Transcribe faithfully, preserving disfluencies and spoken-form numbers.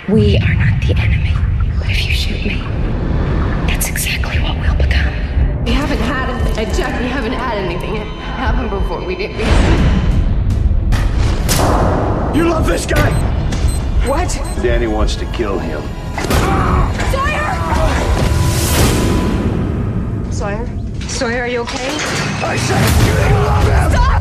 We are not the enemy, but if you shoot me, that's exactly what we'll become. We haven't had a, a Jack, we haven't had anything happen before. We didn't. We... You love this guy? What? Danny wants to kill him. Sawyer! Sawyer? Sawyer, are you okay? I said you love him! Stop!